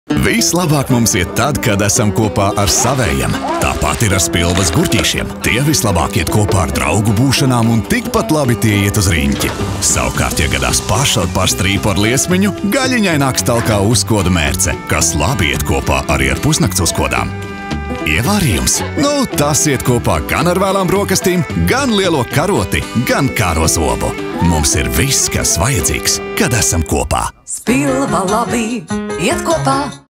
Vislabāk mums iet tad, kad esam kopā ar savējiem. Tāpat ir ar spilvas gurķīšiem. Tie vislabāk iet kopā ar draugu būšanām un tikpat labi tie iet uz riņķi. Savukārt, ja gadās pašlaik par strīpu ar liesmiņu, gaļiņai nāks talkā uzkoda mērce, kas labi iet kopā arī ar pusnakts uzkodām. Ievārījums? Nu, tas iet kopā gan ar vēlām brokastīm, gan lielo karoti, gan kāro zobu. Mums ir viss, kas vajadzīgs, kad esam kopā. Spilva labi iet kopā.